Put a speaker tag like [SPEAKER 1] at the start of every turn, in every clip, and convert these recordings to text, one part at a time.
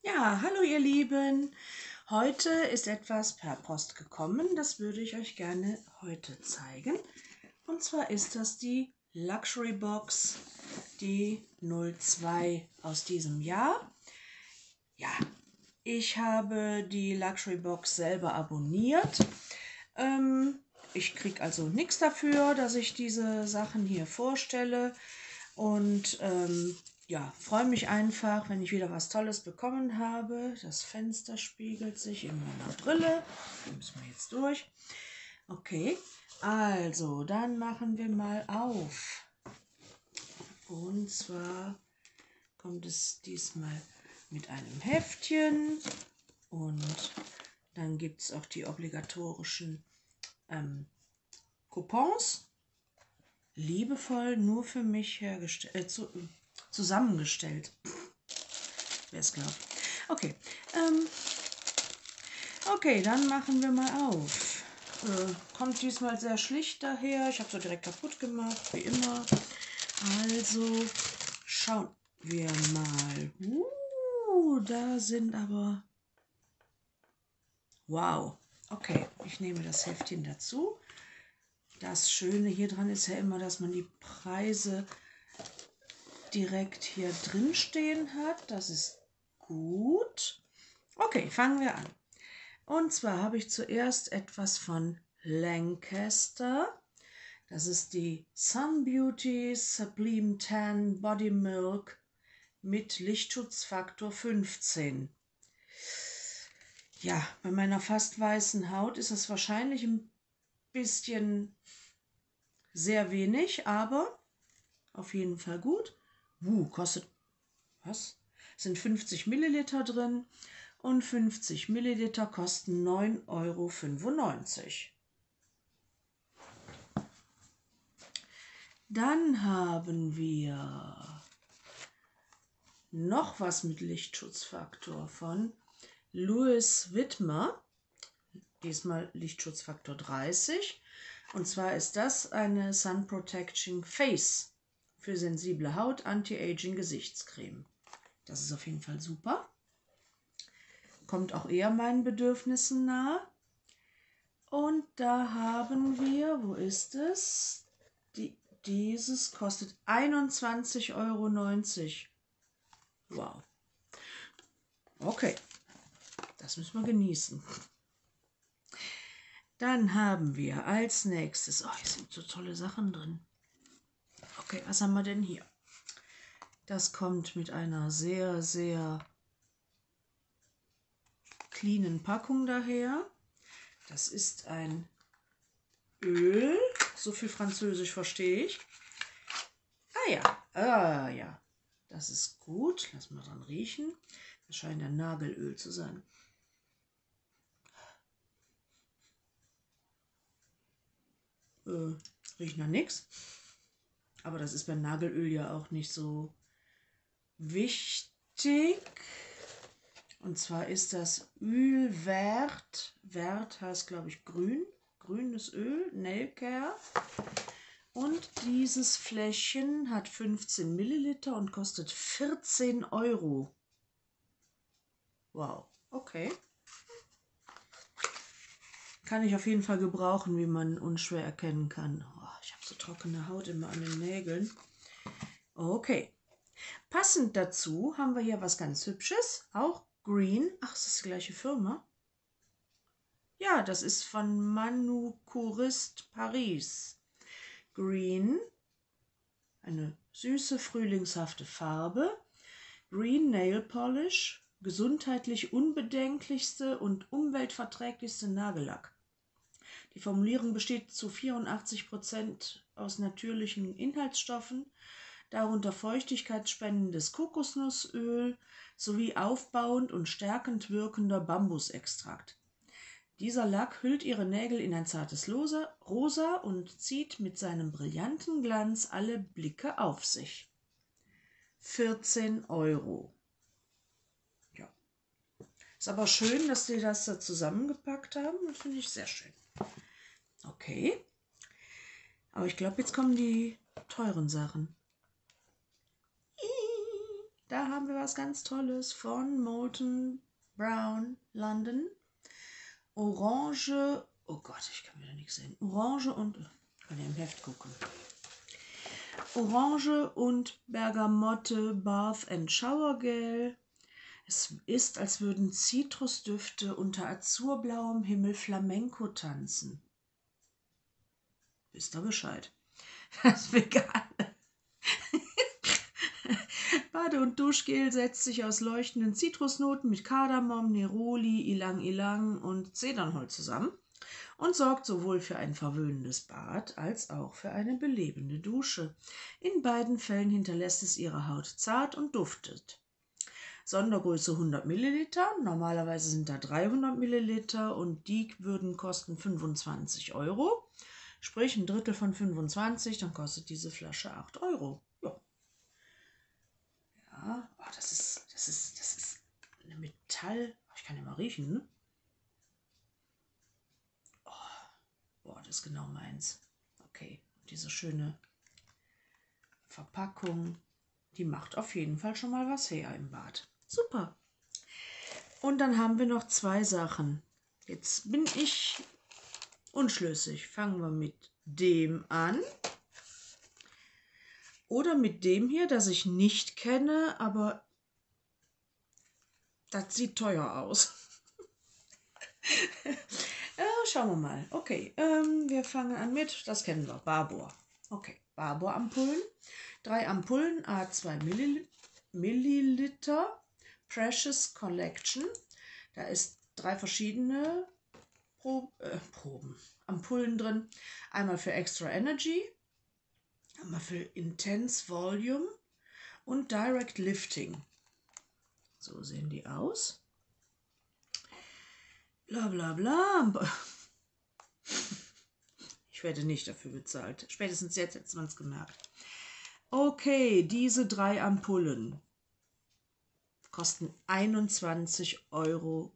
[SPEAKER 1] Ja, hallo ihr Lieben. Heute ist etwas per Post gekommen, das würde ich euch gerne heute zeigen. Und zwar ist das die Luxury Box, die 02 aus diesem Jahr. Ja, ich habe die Luxury Box selber abonniert. Ich kriege also nichts dafür, dass ich diese Sachen hier vorstelle. Und ja, freue mich einfach, wenn ich wieder was Tolles bekommen habe. Das Fenster spiegelt sich in meiner Brille. Da müssen wir jetzt durch. Okay, also dann machen wir mal auf. Und zwar kommt es diesmal mit einem Heftchen. Und dann gibt es auch die obligatorischen Coupons. Liebevoll nur für mich zusammengestellt. Wer es glaubt. Okay. Okay, dann machen wir mal auf. Kommt diesmal sehr schlicht daher. Ich habe so direkt kaputt gemacht, wie immer. Also schauen wir mal. Da sind aber... Wow. Okay, ich nehme das Heftchen dazu. Das Schöne hier dran ist ja immer, dass man die Preise direkt hier drin stehen hat. Das ist gut. Okay, fangen wir an. Und zwar habe ich zuerst etwas von Lancaster. Das ist die Sun Beauty Sublime Tan Body Milk mit Lichtschutzfaktor 15. Ja, bei meiner fast weißen Haut ist es wahrscheinlich ein bisschen sehr wenig, aber auf jeden Fall gut. Kostet, was? Sind 50 Milliliter drin und 50 Milliliter kosten 9,95 €. Dann haben wir noch was mit Lichtschutzfaktor von Louis Whitmer. Diesmal Lichtschutzfaktor 30. Und zwar ist das eine Sun Protection Face für sensible Haut Anti-Aging Gesichtscreme. Das ist auf jeden Fall super. Kommt auch eher meinen Bedürfnissen nahe. Und da haben wir, wo ist es? Dieses kostet 21,90 €. Wow. Okay, das müssen wir genießen. Dann haben wir als nächstes, hier sind so tolle Sachen drin. Okay, was haben wir denn hier? Das kommt mit einer sehr, sehr cleanen Packung daher. Das ist ein Öl. So viel Französisch verstehe ich. Ja. Das ist gut. Lass mal dran riechen. Das scheint ein Nagelöl zu sein. Riecht nach nichts. Aber das ist beim Nagelöl ja auch nicht so wichtig. Und zwar ist das Öl Vert. Vert heißt, glaube ich, grün. Grünes Öl, Nail Care. Und dieses Fläschchen hat 15 Milliliter und kostet 14 €. Wow, okay. Kann ich auf jeden Fall gebrauchen, wie man unschwer erkennen kann. Ich habe so trockene Haut immer an den Nägeln. Okay. Passend dazu haben wir hier was ganz Hübsches. Auch Green. Ach, ist das die gleiche Firma? Ja, das ist von Manukurist Paris. Green. Eine süße, frühlingshafte Farbe. Green Nail Polish. Gesundheitlich unbedenklichste und umweltverträglichste Nagellack. Die Formulierung besteht zu 84% aus natürlichen Inhaltsstoffen, darunter feuchtigkeitsspendendes Kokosnussöl sowie aufbauend und stärkend wirkender Bambusextrakt. Dieser Lack hüllt ihre Nägel in ein zartes Rosa und zieht mit seinem brillanten Glanz alle Blicke auf sich. 14 €. Ja. Ist aber schön, dass die das da zusammengepackt haben. Das finde ich sehr schön. Okay. Aber ich glaube, jetzt kommen die teuren Sachen. da haben wir was ganz Tolles von Molton Brown London. Orange, oh Gott, ich kann wieder nichts sehen. Orange und, ich kann ja im Heft gucken. Orange und Bergamotte Bath and Shower Gel. Es ist, als würden Zitrusdüfte unter azurblauem Himmel Flamenco tanzen. Wisst ihr Bescheid? Das Vegane Bade- und Duschgel setzt sich aus leuchtenden Zitrusnoten mit Kardamom, Neroli, Ylang Ylang und Zedernholz zusammen und sorgt sowohl für ein verwöhnendes Bad als auch für eine belebende Dusche. In beiden Fällen hinterlässt es ihre Haut zart und duftet. Sondergröße 100 Milliliter, normalerweise sind da 300 Milliliter und die würden kosten 25 Euro. Sprich ein Drittel von 25, dann kostet diese Flasche 8 Euro. Ja, ja, oh, das ist eine Metall. Oh, ich kann ja mal riechen, ne? Oh, boah, das ist genau meins. Okay, diese schöne Verpackung, die macht auf jeden Fall schon mal was her im Bad. Super. Und dann haben wir noch zwei Sachen. Jetzt bin ich unschlüssig. Fangen wir mit dem an. Oder mit dem hier, das ich nicht kenne, aber das sieht teuer aus. Schauen wir mal. Okay, wir fangen an mit, das kennen wir, Barbour. Okay, Barbour-Ampullen. 3 Ampullen, A2 Milliliter. Precious Collection. Da ist 3 verschiedene Proben, Ampullen drin. Einmal für Extra Energy, einmal für Intense Volume und Direct Lifting. So sehen die aus. Bla bla bla. Ich werde nicht dafür bezahlt. Spätestens jetzt hätte man es gemerkt. Okay, diese 3 Ampullen kosten 21,39 Euro.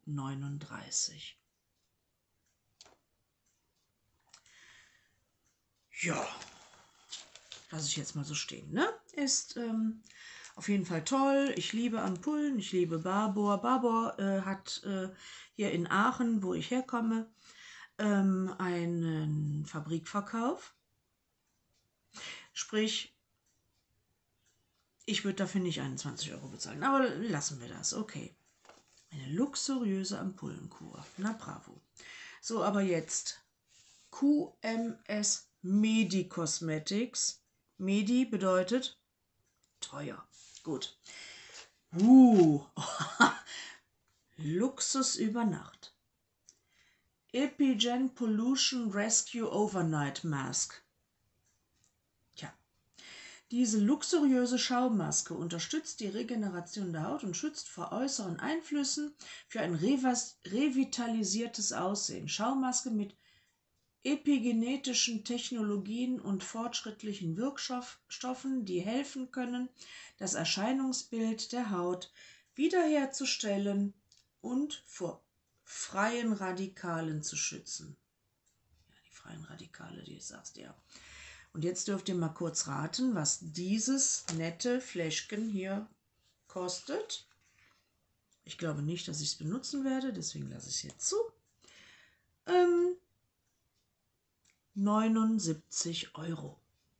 [SPEAKER 1] Ja, lasse ich jetzt mal so stehen, ne? Ist auf jeden Fall toll. Ich liebe Ampullen, ich liebe Barbour. Barbour hat hier in Aachen, wo ich herkomme, einen Fabrikverkauf. Sprich, ich würde dafür nicht 21 Euro bezahlen, aber lassen wir das, okay. Eine luxuriöse Ampullenkur, na bravo. So, aber jetzt QMS Medi Cosmetics. Medi bedeutet teuer. Gut. Luxus über Nacht. Epigen Pollution Rescue Overnight Mask. Tja, diese luxuriöse Schaummaske unterstützt die Regeneration der Haut und schützt vor äußeren Einflüssen für ein revitalisiertes Aussehen. Schaummaske mit epigenetischen Technologien und fortschrittlichen Wirkstoffen, die helfen können, das Erscheinungsbild der Haut wiederherzustellen und vor freien Radikalen zu schützen. Ja, die freien Radikale, die sagst du ja. Und jetzt dürft ihr mal kurz raten, was dieses nette Fläschchen hier kostet. Ich glaube nicht, dass ich es benutzen werde, deswegen lasse ich es jetzt zu. 79 Euro.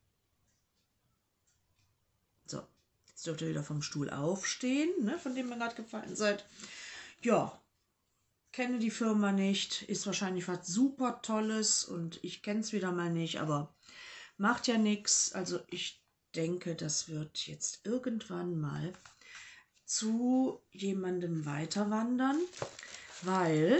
[SPEAKER 1] So, jetzt dürft ihr wieder vom Stuhl aufstehen, ne, von dem ihr gerade gefallen seid. Ja, kenne die Firma nicht, ist wahrscheinlich was super Tolles und ich kenne es wieder mal nicht, aber macht ja nichts. Also ich denke, das wird jetzt irgendwann mal zu jemandem weiter wandern, weil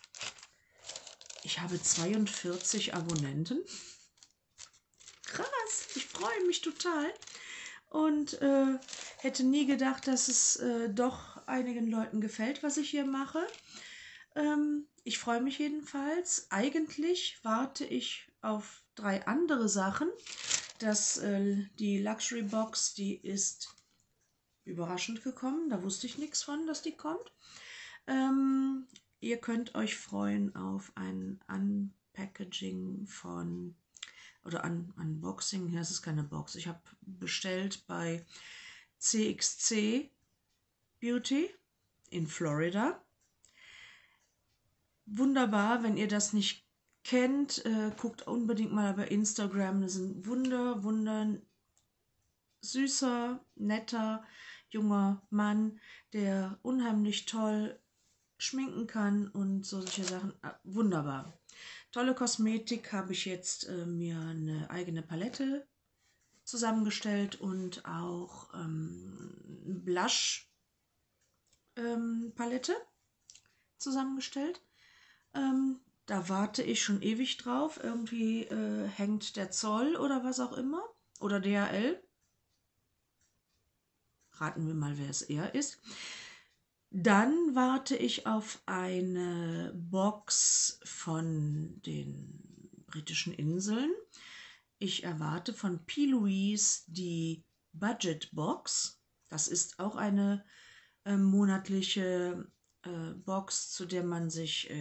[SPEAKER 1] ich habe 42 Abonnenten. Krass, ich freue mich total und hätte nie gedacht, dass es doch einigen Leuten gefällt, was ich hier mache. Ich freue mich jedenfalls. Eigentlich warte ich auf 3 andere Sachen. Die Luxury Box, die ist überraschend gekommen. Da wusste ich nichts von, dass die kommt. Ihr könnt euch freuen auf ein Unpackaging von, oder Unboxing, hier ist es keine Box. Ich habe bestellt bei CXC Beauty in Florida. Wunderbar, wenn ihr das nicht kennt, guckt unbedingt mal bei Instagram. Das ist ein süßer, netter, junger Mann, der unheimlich toll schminken kann und solche Sachen. Wunderbar. Tolle Kosmetik, habe ich jetzt mir eine eigene Palette zusammengestellt und auch Blush Palette zusammengestellt. Da warte ich schon ewig drauf. Irgendwie hängt der Zoll oder was auch immer. Oder DHL. Raten wir mal, wer es eher ist. Dann warte ich auf eine Box von den britischen Inseln. Ich erwarte von P. Louise die Budget Box. Das ist auch eine monatliche Box, zu der man sich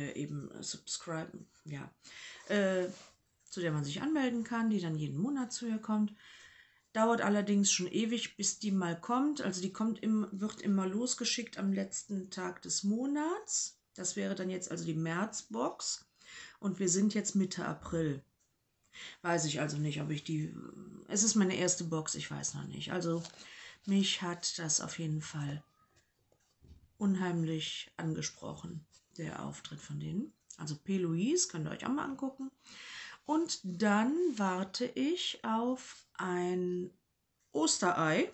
[SPEAKER 1] zu der man sich anmelden kann, die dann jeden Monat zu ihr kommt. Dauert allerdings schon ewig, bis die mal kommt. Also die wird immer losgeschickt am letzten Tag des Monats. Das wäre dann jetzt also die Märzbox. Und wir sind jetzt Mitte April. Weiß ich also nicht, ob ich die... Es ist meine erste Box, ich weiß noch nicht. Also mich hat das auf jeden Fall unheimlich angesprochen, der Auftritt von denen. Also P. Louise, könnt ihr euch auch mal angucken. Und dann warte ich auf ein Osterei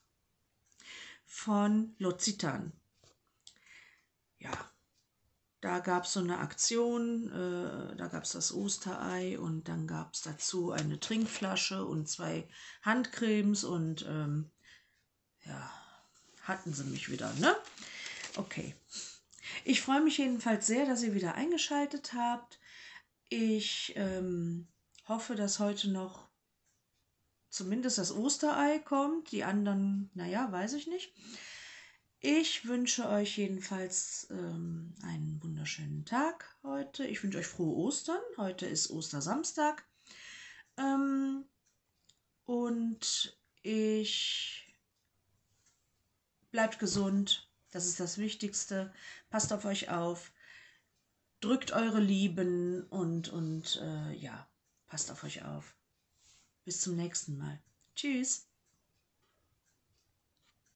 [SPEAKER 1] von L'Occitane. Ja, da gab es so eine Aktion, da gab es das Osterei und dann gab es dazu eine Trinkflasche und 2 Handcremes und ja, hatten sie mich wieder, ne? Okay. Ich freue mich jedenfalls sehr, dass ihr wieder eingeschaltet habt. Ich hoffe, dass heute noch zumindest das Osterei kommt. Die anderen, naja, weiß ich nicht. Ich wünsche euch jedenfalls einen wunderschönen Tag heute. Ich wünsche euch frohe Ostern. Heute ist Ostersamstag. Und bleibt gesund. Das ist das Wichtigste. Passt auf euch auf. Drückt eure Lieben und ja, passt auf euch auf. Bis zum nächsten Mal. Tschüss.